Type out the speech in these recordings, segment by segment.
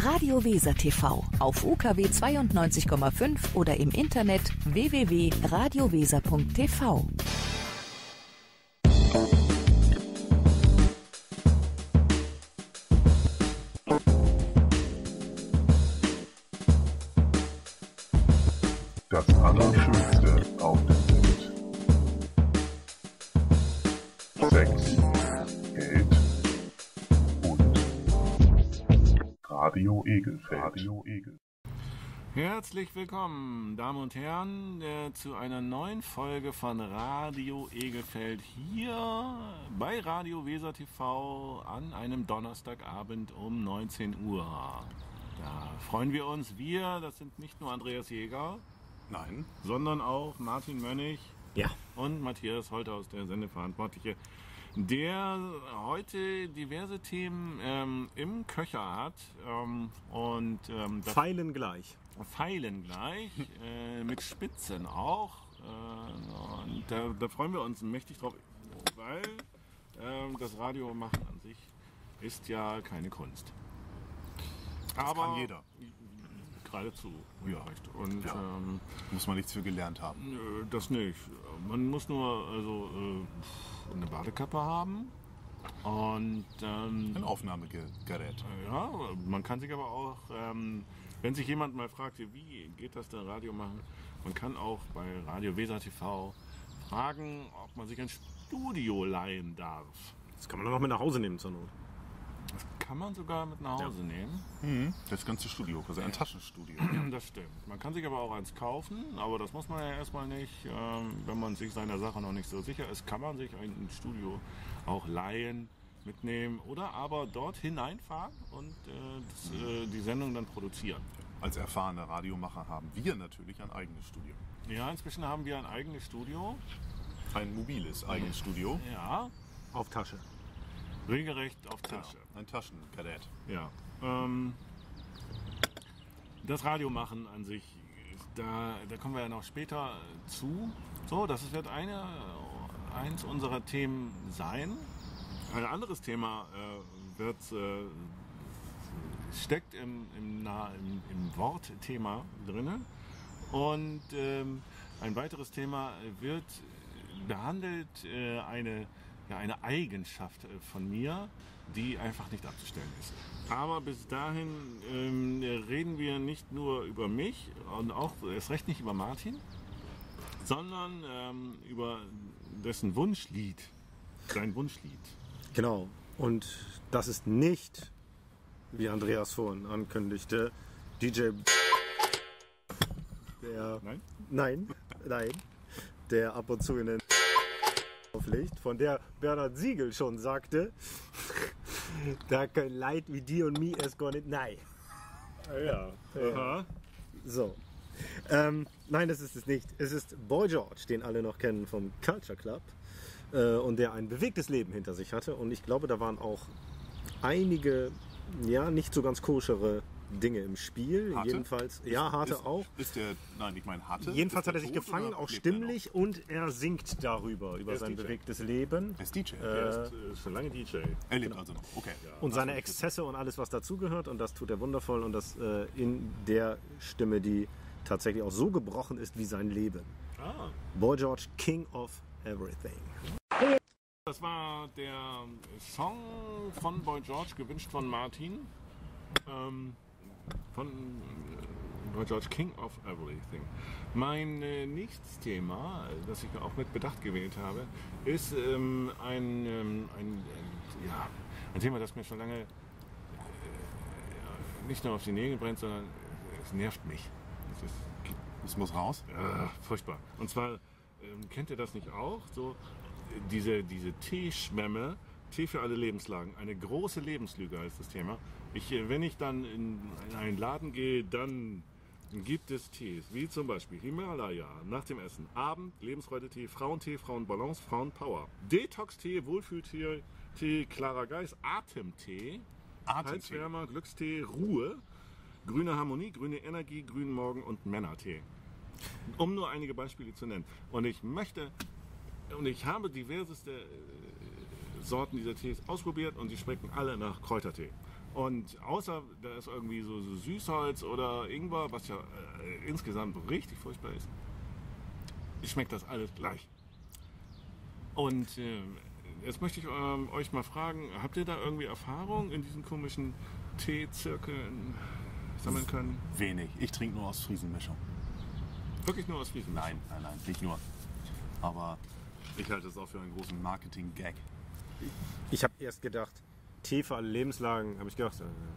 Radio Weser TV auf UKW 92,5 oder im Internet www.radioweser.tv. Das Allerschönste auf der Welt. Sex, Geld und Radio Egelfeld. Herzlich willkommen, Damen und Herren, zu einer neuen Folge von Radio Egelfeld hier bei Radio Weser TV an einem Donnerstagabend um 19 Uhr. Da freuen wir uns, das sind nicht nur Andreas Jäger, Nein. sondern auch Martin Mönnig Ja. und Matthias Holthaus, der Sendeverantwortliche, der heute diverse Themen im Köcher hat das Pfeilen gleich. Pfeilen gleich, mit Spitzen auch. Und da freuen wir uns mächtig drauf, weil das Radio machen an sich ist ja keine Kunst. Das kann jeder. Geradezu. Ja. Und Ja. Muss man nichts für gelernt haben. nö, das nicht. Man muss nur eine Badekappe haben und Ein Aufnahmegerät. ja, man kann sich aber auch, wenn sich jemand mal fragt, wie geht das denn Radio machen, man kann auch bei Radio Weser TV fragen, ob man sich ein Studio leihen darf. Das kann man dann auch mit nach Hause nehmen zur Not. Das kann man sogar mit nach Hause nehmen. Das ganze Studio, also ein Taschenstudio. Das stimmt. Man kann sich aber auch eins kaufen, aber das muss man ja erstmal nicht. Wenn man sich seiner Sache noch nicht so sicher ist, kann man sich ein Studio auch leihen, mitnehmen oder aber dort hineinfahren und die Sendung dann produzieren. Als erfahrene Radiomacher haben wir natürlich ein eigenes Studio. Ja, inzwischen haben wir ein eigenes Studio. Ein mobiles eigenes Studio. Ja, Auf Tasche. regelrecht auf Tasche. Genau. Ein Taschengerät. Ja. Das Radiomachen an sich, da kommen wir ja noch später zu. So, das wird eins unserer Themen sein. Ein anderes Thema steckt im Wortthema drin. Und ein weiteres Thema behandelt eine Eigenschaft von mir, die einfach nicht abzustellen ist. Aber bis dahin reden wir nicht nur über mich und auch erst recht nicht über Martin, sondern über dessen Wunschlied, sein Wunschlied. Genau. Und das ist nicht, wie Andreas vorhin ankündigte, DJ der Nein? Nein, der ab und zu in den auflegt, von der Bernhard Siegel schon sagte, da können Leid wie die und mir es gar nicht nein. Ja. Aha. So. Nein, das ist es nicht. Es ist Boy George, den alle noch kennen vom Culture Club und der ein bewegtes Leben hinter sich hatte. Und ich glaube, da waren auch einige, nicht so ganz koschere Dinge im Spiel. Hatte? Jedenfalls, hatte auch. Hatte. Jedenfalls hat er sich tot gefangen, oder auch lebt er noch? stimmlich, und er singt darüber, über ist sein DJ. bewegtes Leben. Er ist DJ. Er ist schon lange DJ. Er lebt also noch. Okay. Und seine Exzesse und alles, was dazugehört. Und das tut er wundervoll. Und das in der Stimme, die tatsächlich auch so gebrochen ist wie sein Leben. Ah. Boy George, King of Everything. Das war der Song von Boy George, gewünscht von Martin. Von Boy George, King of Everything. Mein nächstes Thema, das ich auch mit Bedacht gewählt habe, ist ein Thema, das mir schon lange nicht nur auf die Nägel brennt, sondern es nervt mich. Es muss raus. Furchtbar. Und zwar, kennt ihr das nicht auch? So diese Teeschwämme, Tee für alle Lebenslagen. Eine große Lebenslüge heißt das Thema. Wenn ich dann in einen Laden gehe, dann gibt es Tees, wie zum Beispiel Himalaya nach dem Essen, Abend, Lebensfreude-Tee, Frauentee, Frauenbalance, Frauenpower, Detox-Tee, Wohlfühltee, klarer Geist, Atemtee, Halswärmer, Glückstee, Ruhe, grüne Harmonie, grüne Energie, grünen Morgen und Männertee. Um nur einige Beispiele zu nennen. Und ich habe diverseste Sorten dieser Tees ausprobiert und die schmecken alle nach Kräutertee. Und außer da ist irgendwie so Süßholz oder Ingwer, was ja insgesamt richtig furchtbar ist, schmeckt das alles gleich. Und jetzt möchte ich euch mal fragen, habt ihr da irgendwie Erfahrung in diesen komischen Teezirkeln sammeln können? Wenig. Ich trinke nur aus Friesenmischung. Wirklich nur aus Friesen? Nein, nicht nur. Aber ich halte es auch für einen großen Marketing-Gag. Ich habe erst gedacht, Tee für alle Lebenslagen, habe ich gedacht,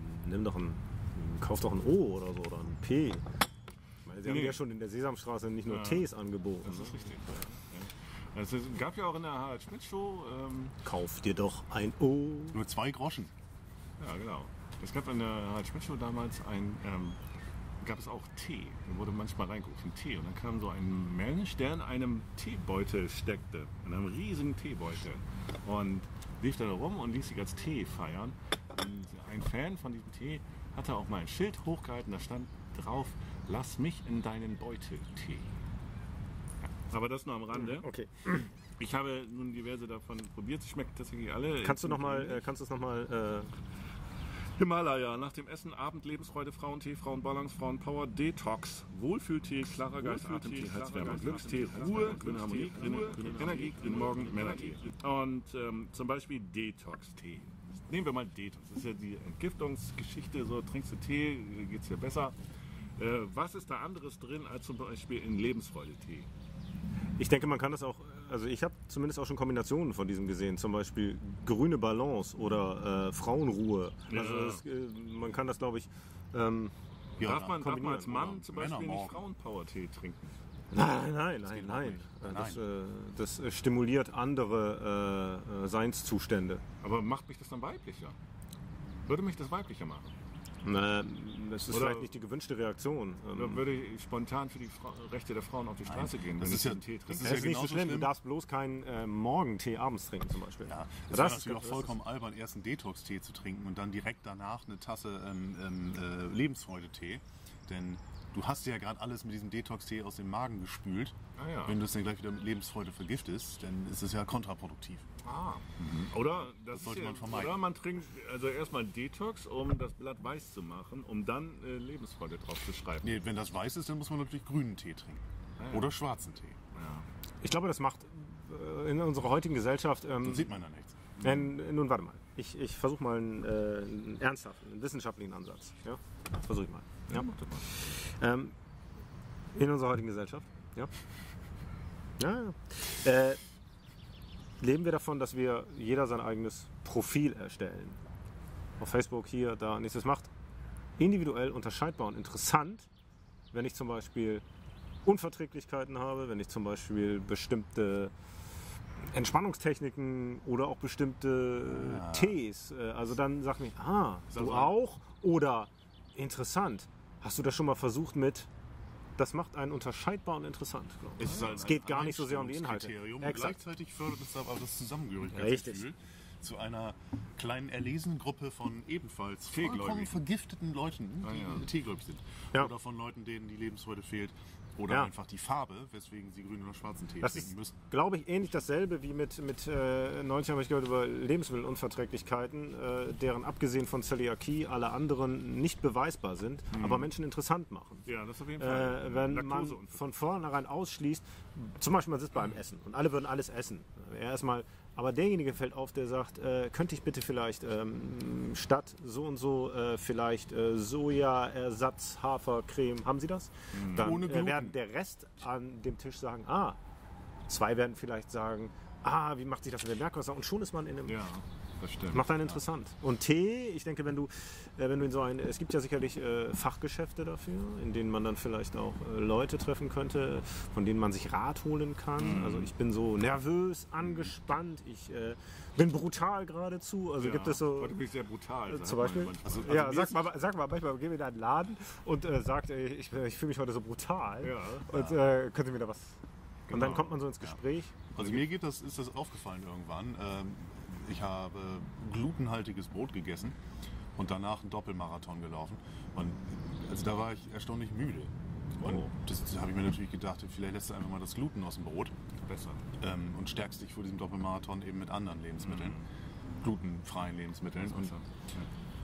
kauf doch ein O oder so oder ein P. Ich meine, sie haben ja schon in der Sesamstraße nicht nur Tees angeboten. Das ist richtig. Ja. Es gab ja auch in der Harald Schmidt Show. Kauf dir doch ein O. Nur 2 Groschen. Ja, genau. Es gab in der Harald Schmidt Show damals gab es auch Tee. Da wurde manchmal reingerufen, Tee. Und dann kam so ein Mensch, der in einem Teebeutel steckte. In einem riesigen Teebeutel. Und lief da rum und ließ sich als Tee feiern. Und ein Fan von diesem Tee hatte auch mal ein Schild hochgehalten, da stand drauf, lass mich in deinen Beutel Tee. Ja, aber das nur am Rande. Okay. Ich habe nun diverse davon probiert, sie schmecken tatsächlich alle. Kannst du es nochmal... Himalaya, nach dem Essen, Abend, Lebensfreude, Frauentee, Frauenbalance, Frauenpower, Detox, Wohlfühltee, klarer Geist, Atemtee, Herzwärme, Glückstee, Ruhe, grüne Harmonie, grüne Energie, grüne Morgen, Männertee. Und zum Beispiel Detox-Tee. Nehmen wir mal Detox. Das ist ja die Entgiftungsgeschichte, so trinkst du Tee, geht's dir besser. Was ist da anderes drin als zum Beispiel in Lebensfreude-Tee? Ich denke, man kann das auch, also ich habe zumindest auch schon Kombinationen von diesem gesehen, zum Beispiel grüne Balance oder Frauenruhe. Ja. Also man kann das, glaube ich, Darf man als Mann oder zum Beispiel nicht Männermorgen. Frauenpower-Tee trinken? Nein. Das stimuliert andere Seinszustände. Aber macht mich das dann weiblicher? Würde mich das weiblicher machen? Das ist Oder- vielleicht nicht die gewünschte Reaktion. Oder würde ich spontan für die Rechte der Frauen auf die Straße gehen, das wenn ist ich ja- einen Tee das trinke? ist Das ja ist nicht so genauso schlimm. Du schlimm. darfst bloß keinen Morgentee abends trinken zum Beispiel. Ja, es Das wäre ist- natürlich auch das vollkommen albern, erst einen Detox-Tee zu trinken und dann direkt danach eine Tasse Lebensfreude-Tee. Denn du hast ja gerade alles mit diesem Detox-Tee aus dem Magen gespült. Ah, ja. Wenn du es dann gleich wieder mit Lebensfreude vergiftest, dann ist es ja kontraproduktiv. Oder das sollte ist man vermeiden. Oder man trinkt also erstmal Detox, um das Blatt weiß zu machen, um dann Lebensfreude drauf zu schreiben. Nee, wenn das weiß ist, dann muss man natürlich grünen Tee trinken. ja. Oder schwarzen Tee. Ich glaube, das macht in unserer heutigen Gesellschaft... Dann sieht man ja nichts. nun, warte mal. Ich versuche mal einen ernsthaften, einen wissenschaftlichen Ansatz. Ja? Versuche ich mal. Ja? In unserer heutigen Gesellschaft, leben wir davon, dass wir jeder sein eigenes Profil erstellen. Auf Facebook, hier, da, nichts. Das macht individuell unterscheidbar und interessant, wenn ich zum Beispiel Unverträglichkeiten habe, wenn ich zum Beispiel bestimmte Entspannungstechniken oder auch bestimmte Tees, also dann sag mir, du auch? Oder interessant. Hast du das schon mal versucht mit... Das macht einen unterscheidbar und interessant, glaube ich. Es geht gar nicht so sehr um die Inhalte. Kriterium. Exakt. Gleichzeitig fördert es aber das Zusammengehörigkeitsgefühl zu einer kleinen erlesenen Gruppe von ebenfalls vollkommen Teegläubigen. vergifteten Leuten, die teegläubig sind. Ja. Oder von Leuten, denen die Lebensfreude fehlt. Oder Ja. einfach die Farbe, weswegen sie grünen oder schwarzen Tee Das trinken ist, müssen. glaube ich, ähnlich dasselbe wie mit 90 habe ich gehört über Lebensmittelunverträglichkeiten, deren abgesehen von Zöliakie alle anderen nicht beweisbar sind, aber Menschen interessant machen. Ja, das auf jeden Fall. Wenn man Laktoseunverträglichkeit. von vornherein ausschließt, zum Beispiel man sitzt beim Essen und alle würden alles essen. Erstmal, aber derjenige fällt auf, der sagt, könnte ich bitte vielleicht statt so und so vielleicht Sojaersatz, Hafercreme, haben Sie das? Dann Ohne Gluten. werden der Rest an dem Tisch sagen, zwei werden vielleicht sagen, wie macht sich das mit dem Merkwasser? Und schon ist man in einem... Ja, das stimmt. Macht einen interessant. Und Tee, ich denke, wenn du in so ein, es gibt ja sicherlich Fachgeschäfte dafür, in denen man dann vielleicht auch Leute treffen könnte, von denen man sich Rat holen kann. Also ich bin so nervös, angespannt, ich bin brutal geradezu. Also gibt es so Heute bin ich sehr brutal. zum Beispiel. Also Ja, mir sag ist- mal, manchmal gehen wir in einen Laden und sagt, ich fühle mich heute so brutal. Ja. Und können Sie mir da was... Und dann Genau. kommt man so ins Gespräch. Also mir ist das aufgefallen irgendwann. Ich habe glutenhaltiges Brot gegessen und danach einen Doppelmarathon gelaufen. Und also da war ich erstaunlich müde. Und das habe ich mir natürlich gedacht, vielleicht lässt du einfach mal das Gluten aus dem Brot Besser. und stärkst dich vor diesem Doppelmarathon eben mit anderen Lebensmitteln, glutenfreien Lebensmitteln. Und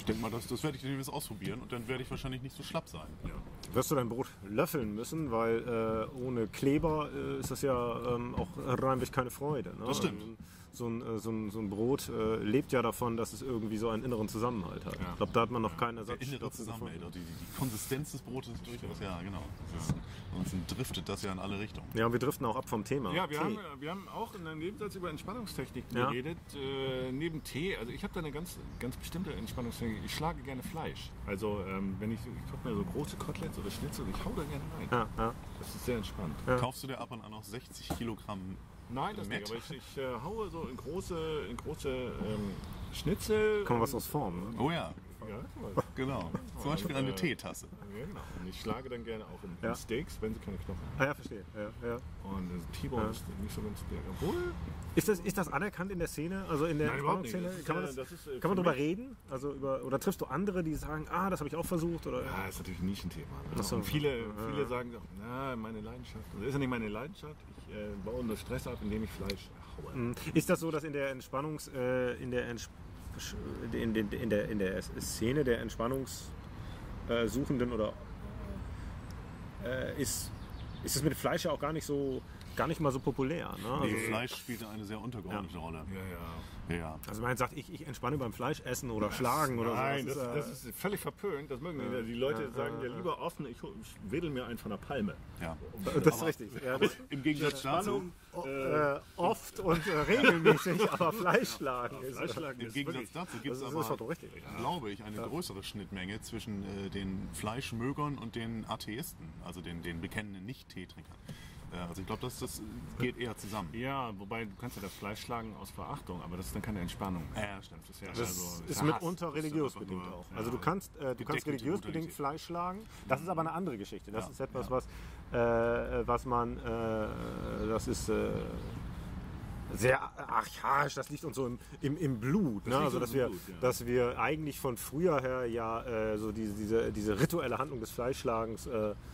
denke mal, das werde ich demnächst ausprobieren und dann werde ich wahrscheinlich nicht so schlapp sein. Ja. Wirst du dein Brot löffeln müssen, weil ohne Kleber ist das ja auch reinweg keine Freude. Ne? Das stimmt. So ein Brot lebt ja davon, dass es irgendwie so einen inneren Zusammenhalt hat. Ja. Ich glaube, da hat man noch keinen Der innere Ersatzstoff Zusammenhalt, gefunden. die Konsistenz des Brotes ist durchaus, ja genau. Sonst driftet das ja in alle Richtungen. Ja, und wir driften auch ab vom Thema. Ja, wir Tee. haben auch in einem Nebensatz über Entspannungstechniken Ja. geredet. Neben Tee, also ich habe da eine ganz bestimmte Entspannungstechnik. Ich schlage gerne Fleisch. Also wenn ich kaufe mir so große Koteletts oder Schnitzel und ich hau da gerne rein. Ja, ja. Das ist sehr entspannt. Kaufst du dir ab und an noch 60 Kilogramm Nein, das Met? nicht, aber ich haue so in große Schnitzel. Kann man was aus formen. Ne? Oh ja, Ja, genau. Zum Beispiel eine Teetasse. ja, genau. Und ich schlage dann gerne auch in Ja. Steaks, wenn sie keine Knochen haben. Ah, ja, verstehe. Ja, ja. Und T-Bone ist nicht so ganz der. Obwohl, Ist das anerkannt in der Szene? Also in der Nein, überhaupt nicht. Entspannungsszene? Das ist, Kann man für drüber mich- reden? Also oder triffst du andere, die sagen, das habe ich auch versucht? Oder? ja, ist natürlich ein Nischenthema. Ne? Ach so. Und viele sagen auch, meine Leidenschaft. Das ist ja nicht meine Leidenschaft. Ich baue nur Stress ab, indem ich Fleisch haue. Ist das so, dass in der in der Szene der Entspannungssuchenden oder ist es mit Fleisch ja auch gar nicht mal so populär? Ne? Also, Fleisch spielt eine sehr untergeordnete Rolle. Ja. also man sagt, ich entspanne beim Fleischessen oder Schlagen oder Nein, so. das ist völlig verpönt. Das mögen die Leute sagen ja lieber offen, ich wedel mir einen von der Palme. Ja. das ist richtig. Ja, das, Im Gegensatz dazu, oft und regelmäßig, aber Fleischschlagen ist Im Gegensatz dazu gibt es das ist aber, doch richtig. glaube ich, eine größere Schnittmenge zwischen den Fleischmögern und den Atheisten, also den bekennenden Nicht-Teetrinkern. Also ich glaube, das geht eher zusammen. Ja, wobei du kannst ja das Fleisch schlagen aus Verachtung, aber das ist dann keine Entspannung. Ja, stimmt. Das ist ja Das ist ist ja mitunter Hass. religiös Das ist bedingt einfach nur- auch. Also du kannst Gedeckte religiös bedingt Brutalität. Fleisch schlagen. Das ist aber eine andere Geschichte. Das Ja, ist etwas, ja. was man, das ist sehr archaisch. Das liegt uns so im Blut. Ne? liegt Also uns dass im wir, Blut, ja. dass wir eigentlich von früher her ja so diese rituelle Handlung des Fleischschlagens.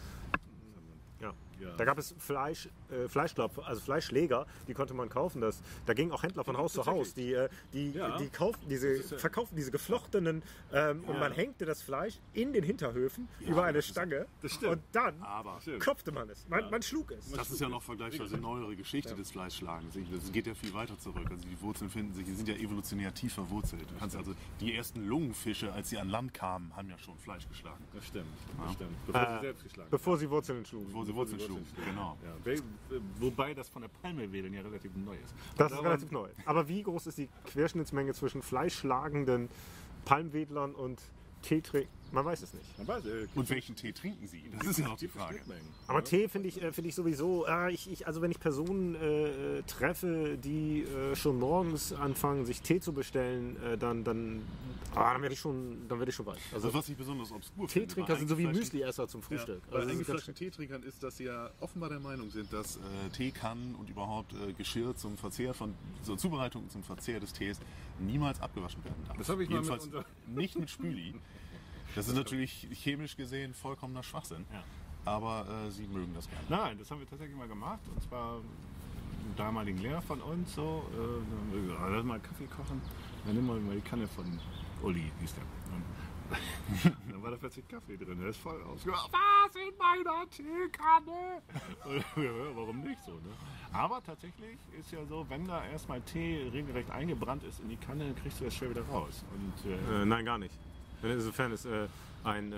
Ja. Da gab es Fleischklopfer, also Fleischschläger, die konnte man kaufen. Da gingen auch Händler von Haus zu Haus, die verkauften diese geflochtenen und man hängte das Fleisch in den Hinterhöfen über eine Stange stimmt. und dann Aber klopfte man es. Man schlug es. das ist ja noch vergleichsweise neuere Geschichte des Fleischschlagens. Das geht ja viel weiter zurück. Also die Wurzeln die sind ja evolutionär tief verwurzelt. Du kannst also die ersten Lungenfische, als sie an Land kamen, haben ja schon Fleisch geschlagen. Das stimmt. Bevor sie selbst geschlagen Bevor sie Wurzeln schlugen. Wo sie Wurzeln schlugen. Genau. Ja, wobei das von der Palme wedeln ja relativ neu ist. Das ist relativ neu. Aber wie groß ist die Querschnittsmenge zwischen fleischschlagenden Palmwedlern und Teetrinkern? Man weiß es nicht. Man weiß, Und welchen Tee trinken sie? Das ist ja noch die Frage. Aber Tee finde ich sowieso, also wenn ich Personen treffe, die schon morgens anfangen, sich Tee zu bestellen, dann werde ich schon weit. Also Also was ich besonders obskur finde, Teetrinker bei sind so wie eingefleischten- Müsli-Esser zum Frühstück. Bei Also das ist ganz eingefleischten Teetrinkern ist, dass sie ja offenbar der Meinung sind, dass Teekannen und überhaupt Geschirr zur Zubereitung und zum Verzehr des Tees niemals abgewaschen werden darf. Das habe ich mal mit Jedenfalls unser- nicht mit Spüli. Das ist natürlich chemisch gesehen vollkommener Schwachsinn. Ja. Aber sie mögen das gerne. Nein, das haben wir tatsächlich mal gemacht. Und zwar einen damaligen Lehrer von uns. So, dann haben wir gesagt, lass mal Kaffee kochen. Dann nehmen wir mal die Kanne von Uli, hieß der. Und dann war da plötzlich Kaffee drin. Der ist voll ausgegangen. Was in meiner Teekanne? Und, ja, warum nicht so? Ne? Aber tatsächlich ist ja so, wenn da erstmal Tee regelrecht eingebrannt ist in die Kanne, kriegst du das schnell wieder raus. Und, nein, gar nicht. Insofern ist wenn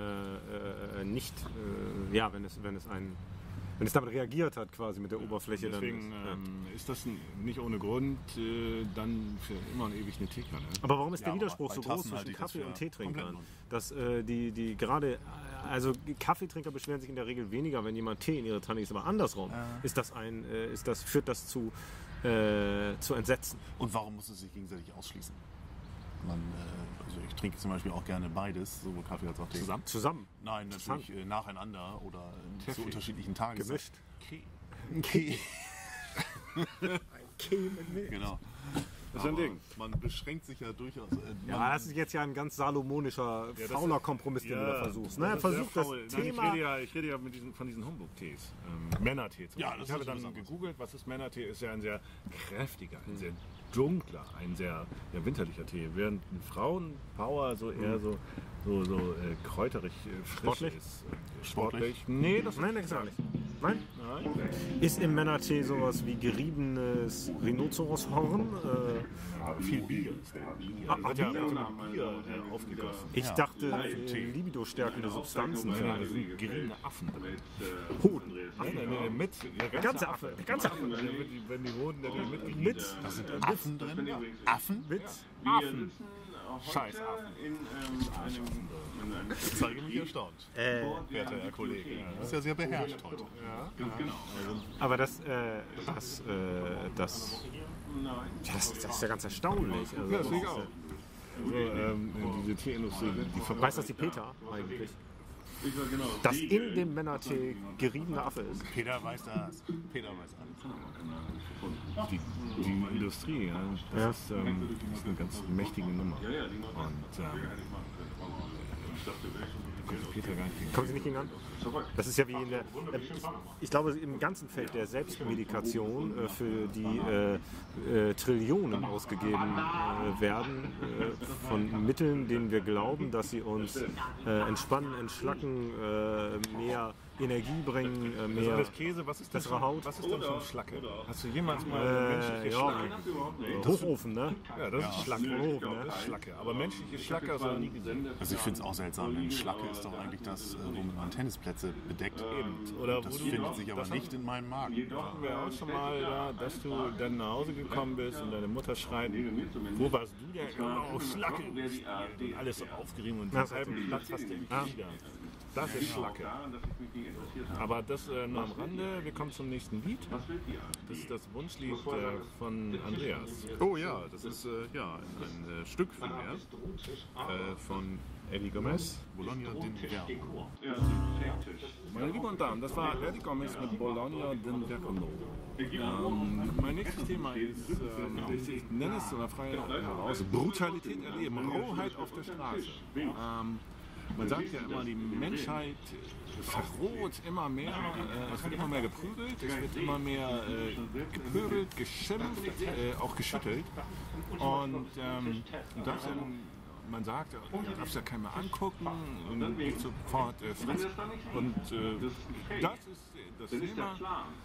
es damit reagiert hat, quasi mit der Oberfläche, deswegen dann ist, ist das nicht ohne Grund dann für immer und ewig eine Teekanne. Aber warum ist Ja, der Widerspruch aber so bei groß Tassen zwischen halte ich das Kaffee- für und Teetrinkern? komplett Dass die gerade, also Kaffeetrinker beschweren sich in der Regel weniger, wenn jemand Tee in ihre Tanne ist, aber andersrum führt das zu Entsetzen. Und warum muss es sich gegenseitig ausschließen? Also ich trinke zum Beispiel auch gerne beides, sowohl Kaffee als auch Tee. Zusammen. Nein, natürlich nacheinander oder zu Kaffee. unterschiedlichen Tagen. Gemischt. Okay. Tee mit Milch. Genau. Das ist ein Ding. Man beschränkt sich ja durchaus. Ja, das ist jetzt ja ein ganz salomonischer, fauler Kompromiss, den du da versuchst. Ne? Versuch das Thema... Ich rede ja von diesen Humbug-Tees. Männertee zum Beispiel. Ich habe dann gegoogelt, was ist Männertee? Ist ja ein sehr kräftiger, ein sehr dunkler, ein sehr winterlicher Tee. Während ein Frauenpower so eher so kräuterig frisch ist. Sportlich? Nee, das ist gar nicht. Nein? Ist im Männertee sowas wie geriebenes Rhinoceroshorn? Viel Bier. Wird ja Bier aufgegossen. Ich dachte, libido-stärkende Substanzen. Da sind geriebene Affen drin. Hoden. Mit. Der ganze Affe. Wenn die Hoden natürlich mit. Da sind Affen drin. Affen? Mit Affen. Scheiß Affen. Ich zeige mich erstaunt. Werter Herr Kollege. Das ist ja sehr beherrscht heute. Ja, ganz genau. Aber das ist ja ganz erstaunlich. Also, Ja, das sehe ich auch. Diese Teeindustrie, die weiß das die Peter eigentlich? Dass in dem Männertee geriebener Affe ist. Peter weiß das. Peter weiß alles. die Industrie, das ist eine ganz mächtige Nummer. Und Peter gar nicht. Kommen Sie nicht gegen an? Das ist ja wie in der, ich glaube, im ganzen Feld der Selbstmedikation, für die Trillionen ausgegeben werden, von Mitteln, denen wir glauben, dass sie uns entspannen, entschlacken, mehr Energie bringen, mehr das Käse, was ist das bessere Haut. Was ist denn schon Schlacke? Hast du jemals mal menschliche Schlacke? Hochofen, ne? Ja, das ist Schlacke. Das ist Schlacke. Aber menschliche Schlacke hast du noch nie gesehen. Also ich finde es auch seltsam, denn Schlacke ist doch eigentlich das, womit man Tennisplätze bedeckt. Oder das findet sich aber nicht in meinem Magen. Hatten wir auch schon mal da, dass du dann nach Hause gekommen bist und deine Mutter schreit, wo warst du denn? Oh, Schlacke! Und alles so aufgerieben und denselben Platz hast du im Tiger. Das ist Schlacke. Aber das nur am Rande. Wir kommen zum nächsten Lied. Das ist das Wunschlied von Andreas. Oh ja, das ist ein Stück von mir, von Eddie Gomez, Bologna d'Inverno. Meine Lieben und Damen, das war Eddie Gomez mit Bologna d'Inverno. Mein nächstes Thema ist, ich nenne es so einer frei heraus, Brutalität erleben, Rohheit auf der Straße. Man sagt ja immer, die Menschheit verroht immer mehr, es wird immer mehr geprügelt, es wird immer mehr gepöbelt, geschimpft, auch geschüttelt. Und man sagt, du darfst ja keinen mehr angucken und geht sofort fressen. Und das ist das Thema.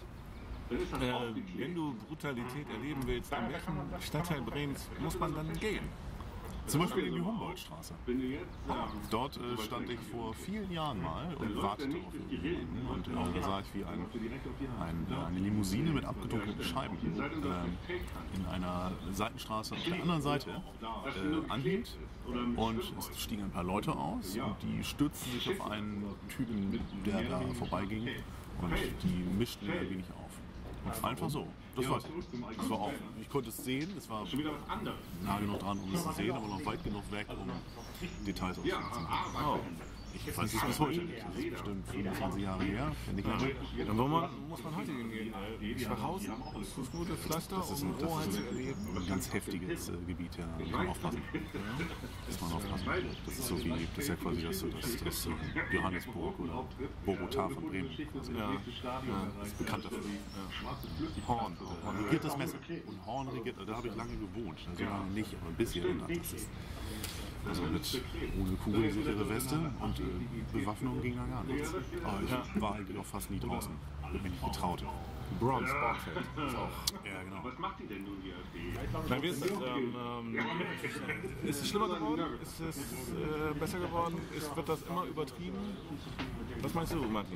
Wenn du Brutalität erleben willst, in welchem Stadtteil Bremens muss man dann gehen? Zum Beispiel in die Humboldtstraße. Dort stand ich vor vielen Jahren mal und wartete auf jemanden. Und da sah ich, wie eine Limousine mit abgedunkelten Scheiben in einer Seitenstraße auf der anderen Seite anhielt. Und es stiegen ein paar Leute aus und die stürzten sich auf einen Typen, der da vorbeiging. Und die mischten ein wenig auf. Einfach so. Das war's. Das war auch. Ich konnte es sehen. Es war nah genug dran, um es zu sehen, aber noch weit genug weg, um Details auszuziehen. Ich weiß es bis heute nicht. Das ist bestimmt 25 Jahre her. Kenn ich nicht. Und wo muss man heute hingehen? Schwachhausen? Ist das gute Pflaster? Das ist ein ganz heftiges Gebiet. Ja. Da muss man aufpassen. Das ist so wie, das ist ja quasi das Johannesburg oder Bogotá von Bremen. Also das ist bekannt dafür. Horn regiert das Messer. Und Horn regiert, da habe ich lange gewohnt. Also lange nicht, aber ein bisschen. Und das ist also ohne kugelsichere Weste und Bewaffnung ging da gar nichts. Aber ich war eigentlich auch fast nie draußen. Ich bin nicht getraut. Bronze Sportfeld. Ja, genau. Was macht die denn nun, die AfD? Na, wie ist das? Ist es schlimmer geworden? Ist es besser geworden? Wird das immer übertrieben? Was meinst du, Martin?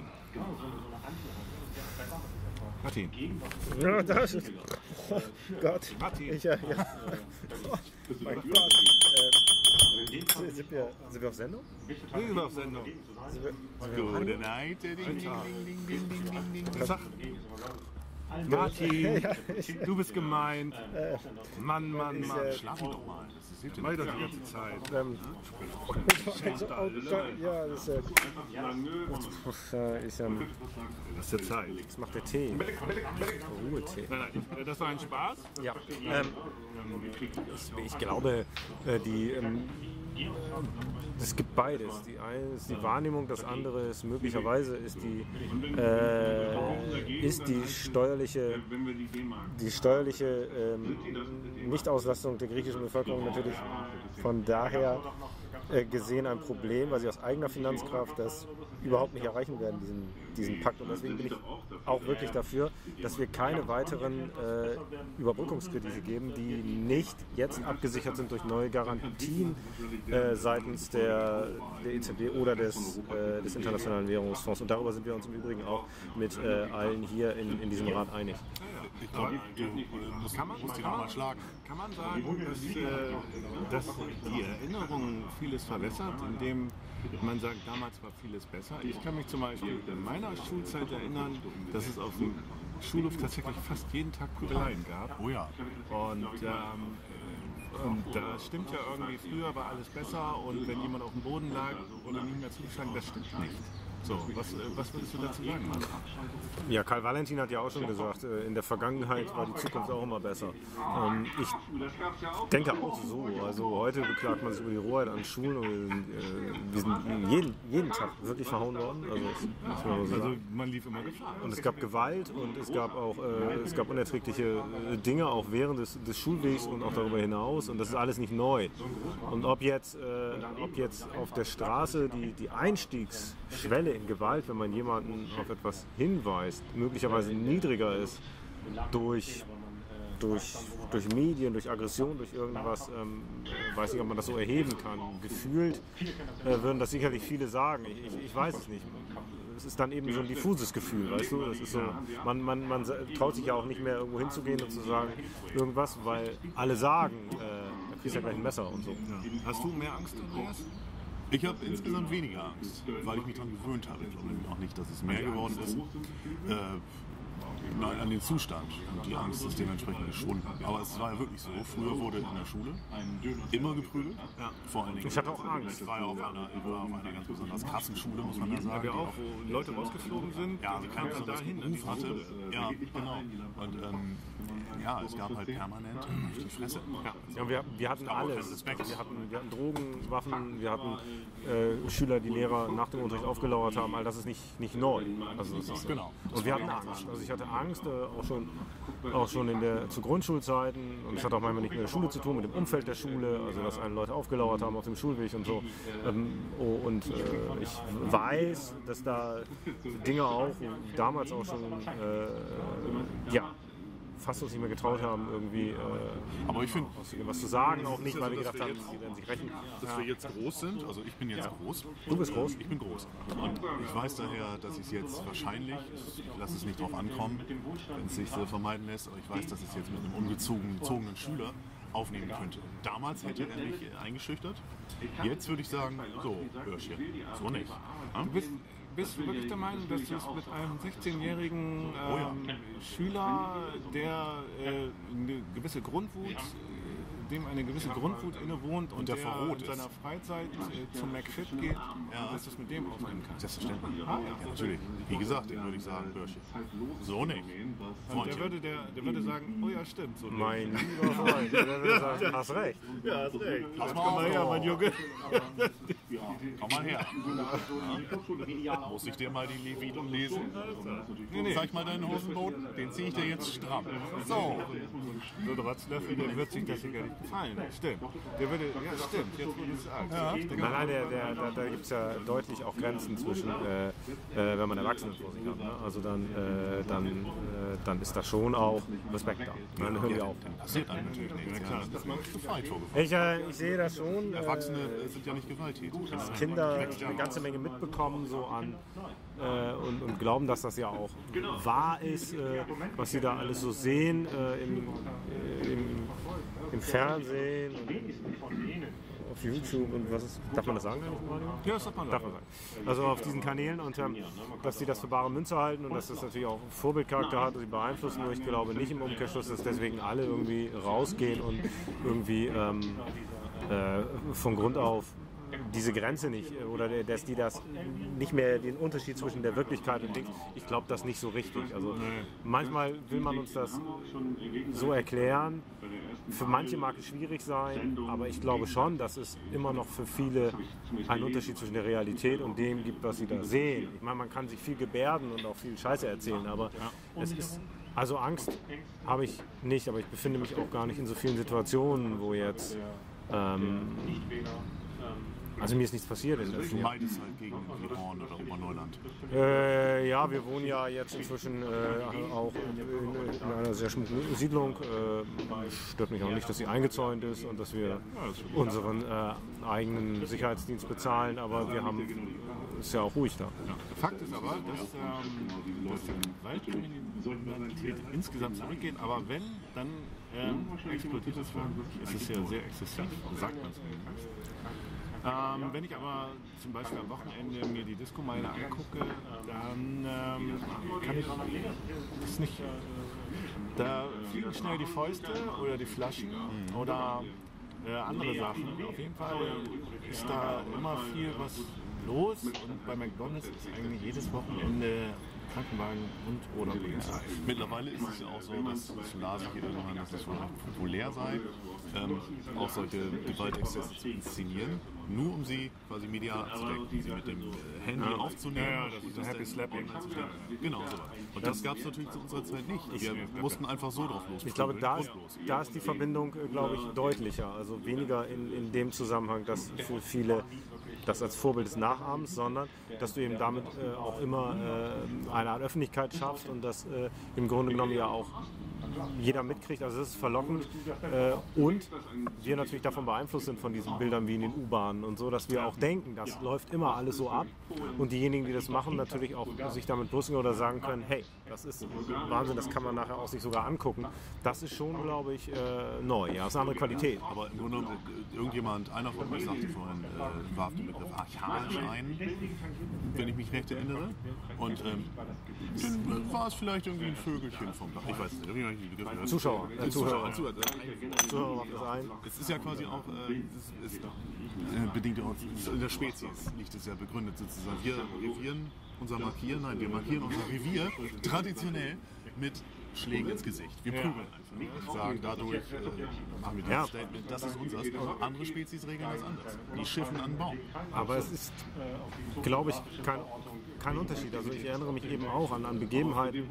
Martin. Ja, das ist. Oh Gott. Martin. Ja. Oh, mein Gott. Sind wir auf Sendung? Wir sind auf Sendung. Gute Night. Ding, ding, ding, ding, ding, ding, ding. Sag. Martin, du bist gemeint. Mann. Schlafen doch mal. Das ist Mach ich doch die ganze Zeit. Ja, das Das ist der Zeit. das macht der Tee. Ruhetee. Nein, das war ein Spaß. Ja, ich glaube, es gibt beides. Die eine ist die Wahrnehmung, das andere ist möglicherweise die steuerliche Nichtauslastung der griechischen Bevölkerung natürlich von daher gesehen ein Problem, weil sie aus eigener Finanzkraft das überhaupt nicht erreichen werden, diesen Pakt. Und deswegen bin ich auch wirklich dafür, dass wir keine weiteren Überbrückungskredite geben, die nicht jetzt abgesichert sind durch neue Garantien seitens der EZB oder des Internationalen Währungsfonds. Und darüber sind wir uns im Übrigen auch mit allen hier in diesem Rat einig. Ich glaube, du musst die nochmal schlagen. Kann man sagen, dass die Erinnerung vieles verwässert, indem man sagt, damals war vieles besser? Ich kann mich zum Beispiel in meiner Schulzeit erinnern, dass es auf dem Schulhof tatsächlich fast jeden Tag Prügeleien gab. Oh ja. Und da stimmt ja irgendwie, früher war alles besser und wenn jemand auf dem Boden lag oder nicht mehr zugeschlagen, das stimmt nicht. So, was würdest du dazu sagen, Mann? Ja, Karl Valentin hat ja auch schon gesagt, in der Vergangenheit war die Zukunft auch immer besser. Ich denke auch so. Also heute beklagt man sich über die Rohheit an Schulen und wir sind jeden Tag wirklich verhauen worden. Also, das muss man so sagen. Man lief immer Gefahr. Und es gab Gewalt und es gab unerträgliche Dinge auch während des Schulwegs und auch darüber hinaus. Und das ist alles nicht neu. Und ob jetzt auf der Straße die Einstiegsschwelle in Gewalt, wenn man jemanden auf etwas hinweist, möglicherweise niedriger ist durch Medien, durch Aggression, durch irgendwas, weiß nicht, ob man das so erheben kann. Gefühlt würden das sicherlich viele sagen. Ich weiß es nicht. Es ist dann eben so ein diffuses Gefühl, weißt du? Es ist so, man traut sich ja auch nicht mehr irgendwo hinzugehen und zu sagen irgendwas, weil alle sagen, da kriegst du ja gleich ein Messer und so. Ja. Hast du mehr Angst, Andreas? Ich habe insgesamt weniger Angst, weil ich mich daran gewöhnt habe. Ich glaube auch nicht, dass es mehr geworden ist. Nein, an den Zustand. Und die Angst ist dementsprechend geschwunden. Aber es war ja wirklich so. Früher wurde in der Schule immer geprügelt. Ja. Vor allen Dingen. Ich hatte auch Angst. Ich war ja auf einer ganz besonders krassen Schule, muss man da sagen. Ja, auch, wo Leute rausgeflogen sind. Ja, die keinen besonders dahin Ruf hatte. Ja, genau. Und es gab halt permanent auf die Fresse. Ja, wir hatten alles. Wir hatten Drogen, Waffen, wir hatten Schüler, die Lehrer nach dem Unterricht aufgelauert haben. All das ist nicht neu. Also das ist, Genau. Und wir hatten Angst. Also ich hatte Angst, auch schon zu Grundschulzeiten. Und es hat auch manchmal nicht mit der Schule zu tun, mit dem Umfeld der Schule. Also dass einen Leute aufgelauert haben auf dem Schulweg und so. Ich weiß, dass da Dinge auch damals auch schon fast uns nicht mehr getraut haben, irgendwie aber ich finde, was zu sagen, auch nicht, weil wir gedacht haben, sie werden sich rächen. dass wir jetzt groß sind. Also ich bin jetzt groß. Du bist groß? Ich bin groß. Und ich weiß daher, dass ich es jetzt wahrscheinlich, ich lasse es nicht drauf ankommen, wenn es sich vermeiden lässt, aber ich weiß, dass ich es jetzt mit einem ungezogenen Schüler aufnehmen könnte. Damals hätte er mich eingeschüchtert. Jetzt würde ich sagen, so, Hörchen, so nicht. Ja? Bist du wirklich der Meinung, dass du es mit einem 16-jährigen Schüler, der dem eine gewisse Grundwut innewohnt und der verroht in seiner Freizeit zum McFit geht, dass du es mit dem aufnehmen kannst? Selbstverständlich. Ja, natürlich. Wie gesagt, dem würde ich sagen, Hörchen, so nicht. Und der würde sagen, oh ja, stimmt. So Mein lieber Freund, der würde sagen, hast recht. ja, hast recht. Pass mal Komm mal auf, her, mein Junge. Komm mal her. Ja. Muss ich dir mal die Leviten lesen? Zeig mal deinen Hosenboden, den ziehe ich dir jetzt stramm. So. So ein Rotzlöffel, der wird sich das sicherlich gefallen. Stimmt. Der würde, stimmt, jetzt wo du es sagst. Ja. Nein, da gibt es ja deutlich auch Grenzen zwischen, wenn man Erwachsene vor sich hat. Ne? Also dann ist da schon auch Respekt da. Dann hören wir auf. Passiert einem natürlich nichts. Ja, klar, das man ist Gewalt vorgeworfen. Ich sehe das schon. Erwachsene sind ja nicht gewalttätig. Dass Kinder eine ganze Menge mitbekommen so an und glauben, dass das ja auch wahr ist, was sie da alles so sehen im Fernsehen auf YouTube und darf man das sagen eigentlich im Radio? Ja, das darf man sagen. Also auf diesen Kanälen und dass sie das für bare Münze halten und dass das natürlich auch Vorbildcharakter hat und sie beeinflussen, nur ich glaube nicht im Umkehrschluss, dass deswegen alle irgendwie rausgehen und irgendwie von Grund auf diese Grenze nicht oder dass die das nicht mehr den Unterschied zwischen der Wirklichkeit und Dings, ich glaube das nicht so richtig. Also manchmal will man uns das so erklären, für manche mag es schwierig sein, aber ich glaube schon, dass es immer noch für viele einen Unterschied zwischen der Realität und dem gibt, was sie da sehen. Ich meine, man kann sich viel gebärden und auch viel Scheiße erzählen, aber es ist, also Angst habe ich nicht, aber ich befinde mich auch gar nicht in so vielen Situationen, wo jetzt also mir ist nichts passiert in der Du meidest halt gegen Horn oder Oberneuland. Ja, wir wohnen ja jetzt inzwischen auch in einer sehr schmucken Siedlung. Stört mich auch nicht, dass sie eingezäunt ist und dass wir unseren eigenen Sicherheitsdienst bezahlen, aber wir haben ist ja auch ruhig da. Ja. Fakt ist aber, dass die Waldkriminalität insgesamt zurückgeht, aber wenn, dann explodiert es wirklich. Es ist ja sehr exzessiv, sagt man zumindest. Wenn ich aber zum Beispiel am Wochenende mir die Disco-Meile angucke, dann kann ich das nicht. Da fliegen schnell die Fäuste oder die Flaschen oder andere Sachen. Auf jeden Fall ist da immer viel was los und bei McDonald's ist eigentlich jedes Wochenende Krankenwagen und oder Polizei. Mittlerweile ist es ja auch so, dass las ich irgendwann, dass es wohl populär sei, auch solche Gewaltexzesse zu inszenieren, nur um sie quasi medial abzudecken, sie mit dem Handy aufzunehmen. Ja, das ist ein Happy Slapping. Genau, so. Und das gab es natürlich zu unserer Zeit nicht. Wir mussten einfach so drauf los. Ich glaube, da ist die Verbindung, glaube ich, deutlicher. Also weniger in dem Zusammenhang, dass für viele das als Vorbild des Nachahmens, sondern dass du eben damit auch immer eine Art Öffentlichkeit schaffst und das im Grunde genommen ja auch jeder mitkriegt, also das ist verlockend und wir natürlich davon beeinflusst sind von diesen Bildern wie in den U-Bahnen und so, dass wir auch denken, das läuft immer alles so ab und diejenigen, die das machen, natürlich auch sich damit brüsten oder sagen können, hey, das ist Wahnsinn, das kann man nachher auch sich sogar angucken. Das ist schon, glaube ich, neu, ja, das ist eine andere Qualität. Aber im Grunde genommen, einer von euch sagte vorhin, warf den Begriff archaisch ein, wenn ich mich recht erinnere. Und dann war es vielleicht irgendwie ein Vögelchen vom Dach. Ich weiß nicht, habe ich noch nicht die Begriffe gehört. Zuschauer macht das ein. Es ist ja quasi auch, bedingt auch, in der Spezies liegt es ja begründet sozusagen. Wir markieren unser Revier traditionell mit Schlägen ins Gesicht. Wir prügeln einfach. Sagen dadurch, machen wir das Statement, das ist unseres. Andere Spezies regeln das anders. Die schiffen an den Baum. Aber es ist, glaube ich, kein Unterschied. Also ich erinnere mich eben auch an Begebenheiten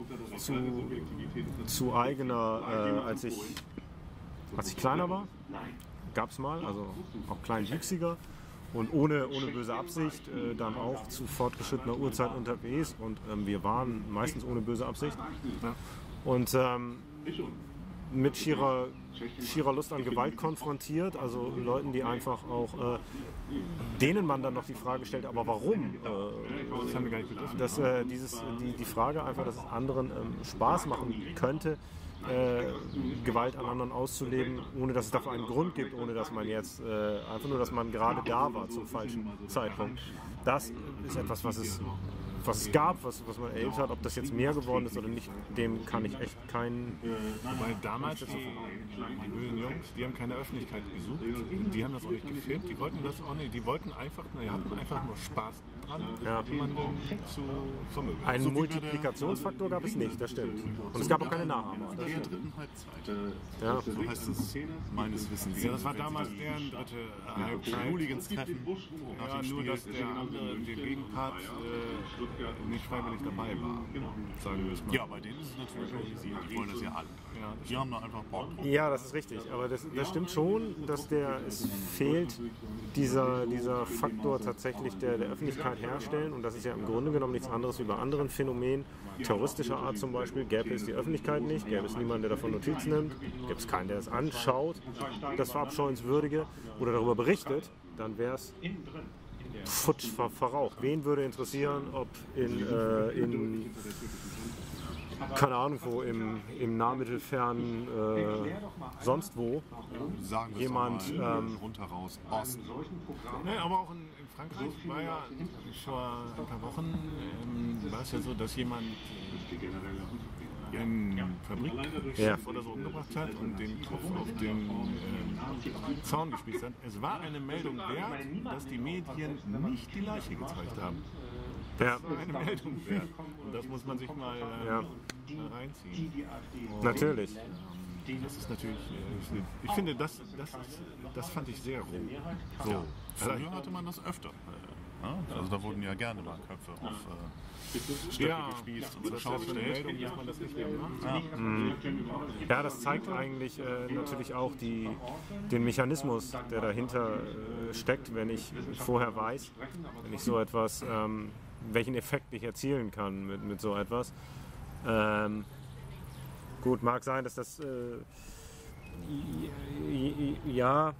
zu eigener, als ich kleiner war, gab es mal, also auch kleinwüchsiger und ohne böse Absicht, dann auch zu fortgeschrittener Uhrzeit unterwegs und wir waren meistens ohne böse Absicht und mit schierer Lust an Gewalt konfrontiert, also Leuten, die einfach auch, denen man dann noch die Frage stellt, aber warum? Das haben wir gar nicht begriffen. Dass die Frage einfach, dass es anderen Spaß machen könnte, Gewalt an anderen auszuleben, ohne dass es dafür einen Grund gibt, ohne dass man jetzt einfach nur, dass man gerade da war zum falschen Zeitpunkt. Das ist etwas, was es gab, was man erlebt hat. Ob das jetzt mehr geworden ist oder nicht, dem kann ich echt keinen... Wobei damals die bösen Jungs, die haben keine Öffentlichkeit gesucht, die haben das auch nicht gefilmt, die wollten das auch nicht, die hatten einfach nur Spaß dran, jemanden zu vermögen. Einen Multiplikationsfaktor gab es nicht, das stimmt. Und es gab auch keine Nachahmer. In der dritten Halbzeit. Ja. So heißt es meines Wissens. Ja, das war damals deren dritte Halbzeit. Hooligans-Treffen. Ja, nur dass der andere, der Gegenpart, nicht freiwillig dabei war. Sagen wir es mal. Ja, bei denen ist es natürlich organisiert. Die wollen das ja alle. Die haben da einfach Bock drauf. Ja, das ist richtig. Aber das stimmt schon, dass es fehlt dieser Faktor tatsächlich der Öffentlichkeit herstellen. Und das ist ja im Grunde genommen nichts anderes wie bei anderen Phänomenen. Terroristischer Art zum Beispiel. Gäbe es die Öffentlichkeit nicht, gäbe es niemanden, der davon Notiz nimmt, gäbe es keinen, der es anschaut, das Verabscheuenswürdige oder darüber berichtet, dann wäre es verraucht. Wen würde interessieren, ob keine Ahnung wo, im Nahmittelfernen, sonst wo, Sagen wir jemand, mal, runter raus, Osten. Ja, aber auch in Frankreich war ja vor ein paar Wochen war es ja so, dass jemand eine Fabrik oder so umgebracht hat und den Kopf auf den Zaun gespießt hat. Es war eine Meldung wert, dass die Medien nicht die Leiche gezeigt haben. Ja, Das war eine Meldung wert. Und das muss man sich mal reinziehen. Und, natürlich. das ist natürlich, ich finde, das fand ich sehr roh. So. Früher hatte man das öfter. Ja? Also da wurden ja gerne mal Köpfe auf Stöcke gespießt und zur Schau gestellt. Dass man das nicht mehr macht. Ja, das zeigt eigentlich natürlich auch den Mechanismus, der dahinter steckt, wenn ich vorher weiß, wenn ich so etwas, welchen Effekt ich erzielen kann mit so etwas. Gut, mag sein, dass das ja.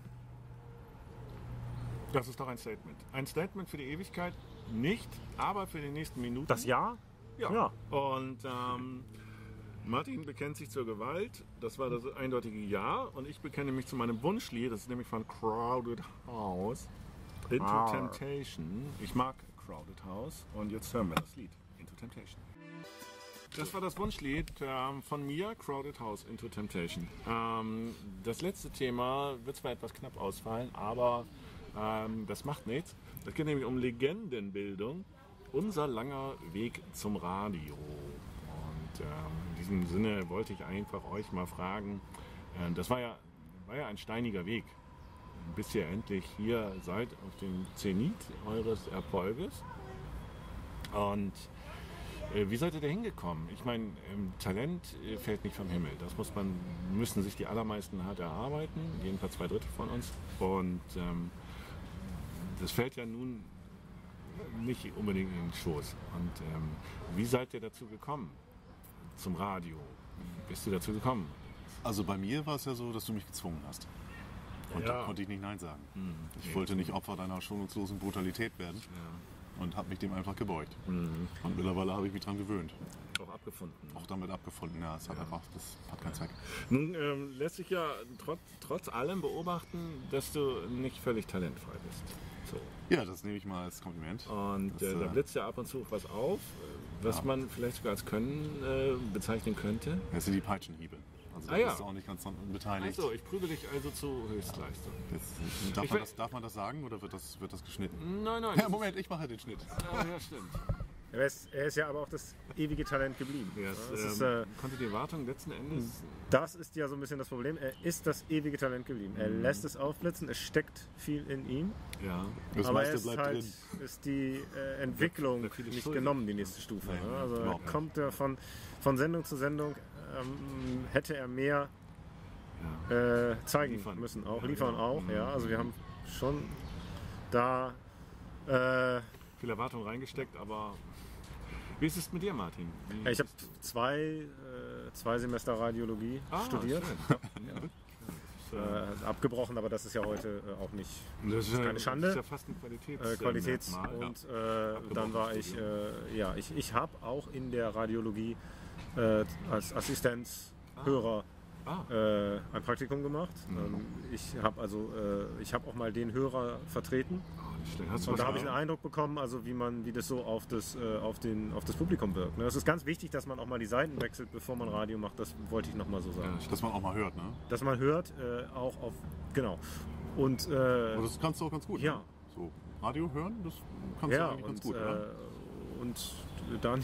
Das ist doch ein Statement. Ein Statement für die Ewigkeit nicht, aber für die nächsten Minuten. Das Ja? Ja. Und Martin bekennt sich zur Gewalt. Das war das eindeutige Ja. Und ich bekenne mich zu meinem Wunschlied. Das ist nämlich von Crowded House. Into Temptation. Ich mag Crowded House. Und jetzt hören wir das Lied. Into Temptation. Das war das Wunschlied von mir, Crowded House, Into Temptation. Das letzte Thema wird zwar etwas knapp ausfallen, aber das macht nichts. Es geht nämlich um Legendenbildung. Unser langer Weg zum Radio. Und in diesem Sinne wollte ich einfach euch mal fragen, das war ja ein steiniger Weg, bis ihr endlich hier seid auf dem Zenit eures Erfolges. Und wie seid ihr da hingekommen? Ich meine, Talent fällt nicht vom Himmel. Das müssen sich die allermeisten hart erarbeiten, jedenfalls 2/3 von uns. Und das fällt ja nun nicht unbedingt in den Schoß. Und wie seid ihr dazu gekommen? Zum Radio? Wie bist du dazu gekommen? Also bei mir war es ja so, dass du mich gezwungen hast. Und da konnte ich nicht Nein sagen. Ich wollte nicht Opfer deiner schonungslosen Brutalität werden. Und habe mich dem einfach gebeugt. Und mittlerweile habe ich mich dran gewöhnt. Auch abgefunden. Auch damit abgefunden, ja. Es hat einfach, das hat keinen Zweck. Nun lässt sich ja trotz allem beobachten, dass du nicht völlig talentfrei bist. So. Ja, das nehme ich mal als Kompliment. Und da blitzt ja ab und zu was auf, was man vielleicht sogar als Können bezeichnen könnte. Das sind die Peitschenhiebe. Also da bist du auch nicht ganz beteiligt. Also, ich prüfe dich also zu Höchstleistung. Darf man das sagen oder wird das geschnitten? Nein. Ja, Moment, ich mache den Schnitt. Ja, stimmt. Er ist ja aber auch das ewige Talent geblieben. Konnte die Erwartung letzten Endes... Das ist ja so ein bisschen das Problem. Er ist das ewige Talent geblieben. Er lässt es aufblitzen, es steckt viel in ihm. Ja. Das aber meiste er ist bleibt halt, drin. ist die Entwicklung nicht genommen, die nächste Stufe. Nee, ne? Also er überhaupt nicht. kommt von Sendung zu Sendung, hätte er mehr zeigen Liefern. müssen. Auch Ja, liefern genau. auch, ja. Also wir haben schon da Viel Erwartung reingesteckt, aber... Wie ist es mit dir, Martin? ich habe zwei Semester Radiologie studiert. Schön. Abgebrochen, aber das ist ja heute auch nicht Das ist keine Schande. Das ist ja fast ein Qualitäts Merkmal. und dann war ich ich habe auch in der Radiologie als Assistenzhörer ein Praktikum gemacht. Ich habe auch mal den Hörer vertreten Nicht schlecht. Hast du und was da habe ich einen gelernt? Eindruck bekommen, also wie das so auf das Publikum wirkt. Ne? Es ist ganz wichtig, dass man auch mal die Seiten wechselt, bevor man Radio macht. Das wollte ich noch mal so sagen. Dass man auch mal hört, ne? Dass man hört, auch auf genau. Und Aber das kannst du auch ganz gut. ja. Ne? So, Radio hören, das kannst du eigentlich ganz gut, oder? Und dann,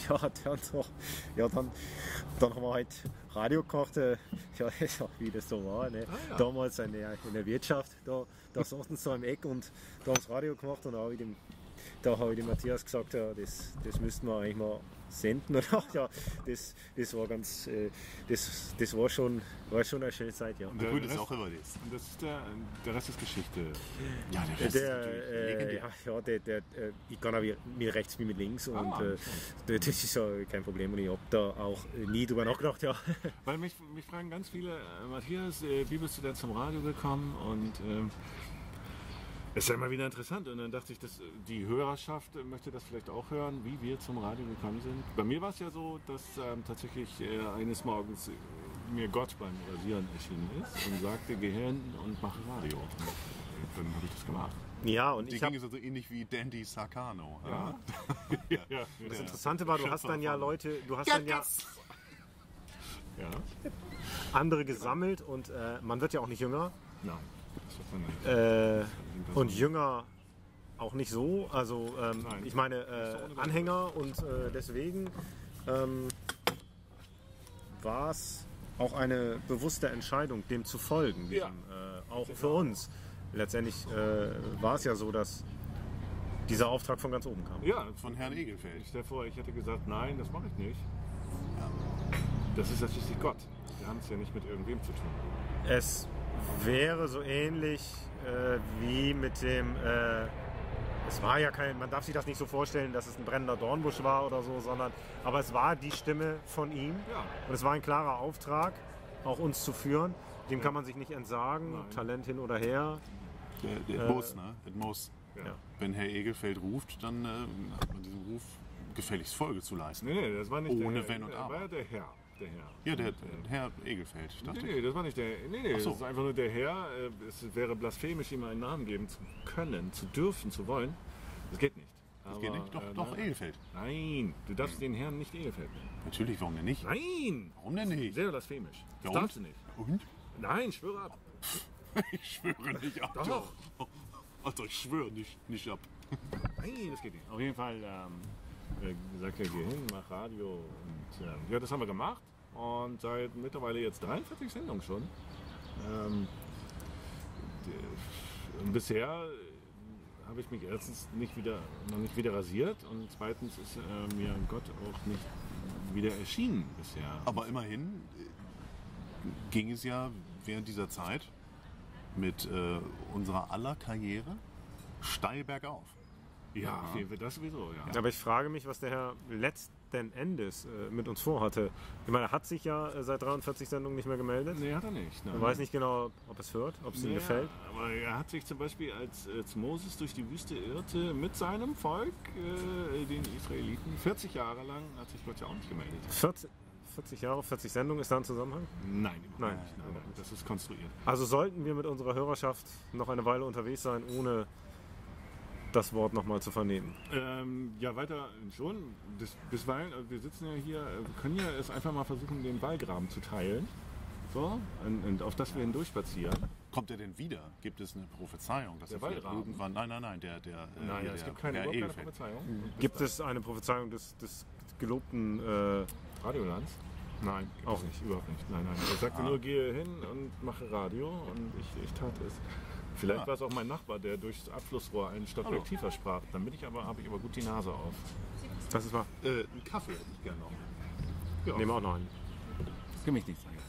dann haben wir halt Radio gemacht, wie das so war. Ne? Damals in der Wirtschaft, da saßen sie so im Eck und da haben sie Radio gemacht und da habe ich dem Matthias gesagt, ja, das müssten wir eigentlich mal senden. Und das war ganz, das war schon eine schöne Zeit, ja. Der Grün ist auch über das. Und das ist der Rest ist Geschichte. Ja, der Rest ist natürlich legendär. Ich kann auch mit rechts wie mit links und das ist ja kein Problem und ich habe da auch nie drüber nachgedacht, ja. Weil mich fragen ganz viele, Matthias, wie bist du denn zum Radio gekommen? Und ist ja immer wieder interessant. Und dann dachte ich, die Hörerschaft möchte das vielleicht auch hören, wie wir zum Radio gekommen sind. Bei mir war es ja so, dass tatsächlich eines Morgens mir Gott beim Rasieren erschienen ist und sagte, geh hin und mach Radio. Und dann habe ich das gemacht. Ja, und Die ich habe... ging so ähnlich wie Dandy Sarcano. Ja. Ja, Das Interessante war, du hast dann ja Leute, du hast dann ja ja. andere gesammelt und man wird ja auch nicht jünger. Nein, das war nicht. Und jünger auch nicht so. Also ich meine Anhänger und deswegen war es auch eine bewusste Entscheidung, dem zu folgen. Ja. Auch für uns. Letztendlich war es ja so, dass dieser Auftrag von ganz oben kam. Ja, Von Herrn Egelfeld. Stell dir vor, ich hätte gesagt, nein, das mache ich nicht. Das ist ja schließlich Gott. Wir haben es ja nicht mit irgendwem zu tun. Es wäre so ähnlich wie mit dem... es war ja kein... Man darf sich das nicht so vorstellen, dass es ein brennender Dornbusch war oder so, sondern... Aber es war die Stimme von ihm. Ja. Und es war ein klarer Auftrag, auch uns zu führen. Dem kann man sich nicht entsagen. Nein. Talent hin oder her. Der muss, ne? Es muss. Ja. Wenn Herr Egelfeld ruft, dann hat man diesem Ruf gefälligst Folge zu leisten. Nee, das war nicht Ohne der Wenn und das Aber. war ja der Herr. Ja, der Herr Egelfeld, dachte ich. Nee, das war nicht der. Nee, Ach so. das ist einfach nur der Herr. Es wäre blasphemisch, ihm einen Namen geben zu können, zu dürfen, zu wollen. Das geht nicht. Das geht nicht? Doch, Egelfeld. Nein, du darfst den Herrn nicht Egelfeld nennen. Natürlich, warum denn nicht? Nein! Warum denn nicht? Sehr blasphemisch. Das Ja, darfst du und? nicht. Und? Nein, schwöre ab. Ich schwöre nicht ab. Doch. Also ich schwöre nicht ab. Nein, das geht nicht. Auf jeden Fall sagt er, geh hin, mach Radio. Und ja, das haben wir gemacht. Und seit mittlerweile jetzt 43 Sendungen schon. Und bisher habe ich mich erstens noch nicht wieder rasiert und zweitens ist mir Gott auch nicht wieder erschienen bisher. Aber immerhin ging es ja während dieser Zeit mit unserer aller Karriere steil bergauf. Ja, das sowieso, ja. Aber ich frage mich, was der Herr letzten Endes mit uns vorhatte. Ich meine, er hat sich ja seit 43 Sendungen nicht mehr gemeldet. Nee, hat er nicht. Er weiß nicht genau, ob es hört, ob es ihm gefällt. Aber er hat sich zum Beispiel, als Moses durch die Wüste irrte mit seinem Volk, den Israeliten, 40 Jahre lang, hat sich Gott ja auch nicht gemeldet. 40 Jahre, 40 Sendungen, ist da ein Zusammenhang? Nein, Nein. nicht. Nein, das ist konstruiert. Also sollten wir mit unserer Hörerschaft noch eine Weile unterwegs sein, ohne das Wort nochmal zu vernehmen. Ja, weiter schon. Bisweilen, wir sitzen ja hier, wir können ja es einfach mal versuchen, den Wallgraben zu teilen. So, und auf das wir hindurch spazieren. Kommt er denn wieder? Gibt es eine Prophezeiung, dass Der er vielleicht Wallraben? irgendwann... Nein, Nein, es gibt keine, Herr überhaupt keine Egelfeld. Prophezeiung. Gibt es eine Prophezeiung des gelobten... Radiolands? Nein, gibt Auch es nicht, überhaupt nicht. Nein. Er sagte nur, gehe hin und mache Radio und ich tat es. Vielleicht war es auch mein Nachbar, der durchs Abflussrohr einen Stockwerk tiefer sprach. Dann habe ich aber gut die Nase auf. Das ist wahr. Einen Kaffee hätte ich gerne noch. Ja. Nehmen wir auch noch einen. Das kann mich nicht sein.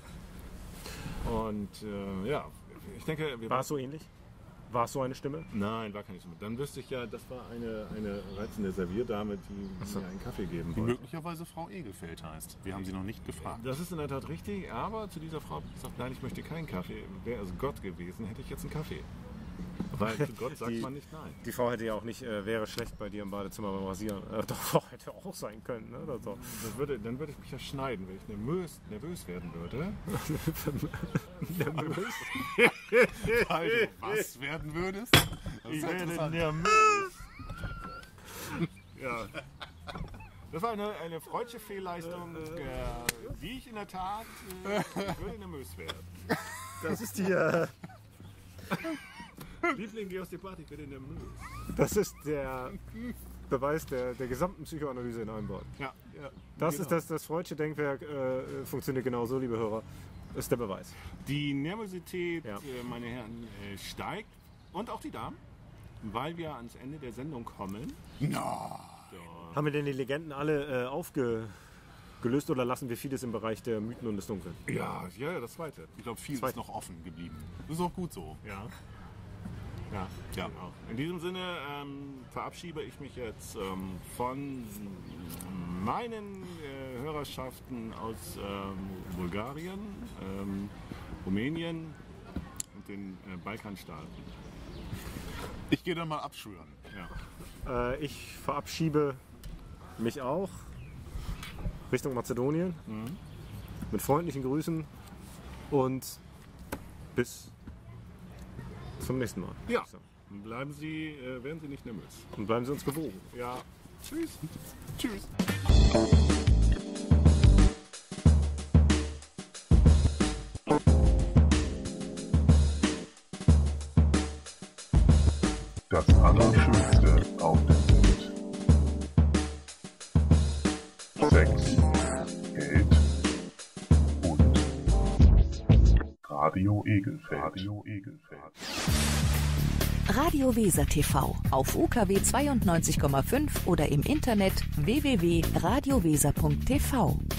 Und ja, ich denke, wir War es so ähnlich? War es so eine Stimme? Nein, war keine Stimme. Dann wüsste ich ja, das war eine reizende Servierdame, die mir einen Kaffee geben Die wollte. möglicherweise Frau Egelfeld heißt. Wir haben sie noch nicht gefragt. Das ist in der Tat richtig, aber zu dieser Frau habe ich gesagt, nein, ich möchte keinen Kaffee. Wäre es Gott gewesen, hätte ich jetzt einen Kaffee. Weil zu Gott sagt man nicht nein. Die Frau hätte ja auch nicht, wäre schlecht bei dir im Badezimmer beim Rasieren. Doch, hätte auch sein können. Ne? Dann würde ich mich ja schneiden, wenn ich nervös werden würde. Nervös? Also, was werden würdest? Das ist interessant. nervös. Ja. Das war eine freudsche Fehlleistung, die ich in der Tat ich würde nervös werden. Das ist die... Liebling, geh aus der Party, ich werde nervös. Das ist der Beweis der gesamten Psychoanalyse in einem Wort. Ja, Das genau. ist das Freudsche Denkwerk, funktioniert genauso, liebe Hörer. Ist der Beweis. Die Nervosität, Ja. meine Herren, steigt und auch die Damen, weil wir ans Ende der Sendung kommen. Haben wir denn die Legenden alle aufgelöst oder lassen wir vieles im Bereich der Mythen und des Dunklen? Ja, das zweite. Ich glaube, viel ist noch offen geblieben. Das ist auch gut so. Ja. Ja. Genau. In diesem Sinne verabschiede ich mich jetzt von meinen Hörerschaften aus Bulgarien, Rumänien und den Balkanstaaten. Ich gehe dann mal abschwören. Ja. Ich verabschiede mich auch Richtung Mazedonien. Mit freundlichen Grüßen und bis zum nächsten Mal. Ja. Werden Sie nicht nervös. Und bleiben Sie uns gewogen. Ja. Tschüss. Tschüss. Das Allerschönste auf der Welt. Sex, Geld und Radio Egelfeld. Radio Weser TV auf UKW 92,5 oder im Internet www.radioweser.tv.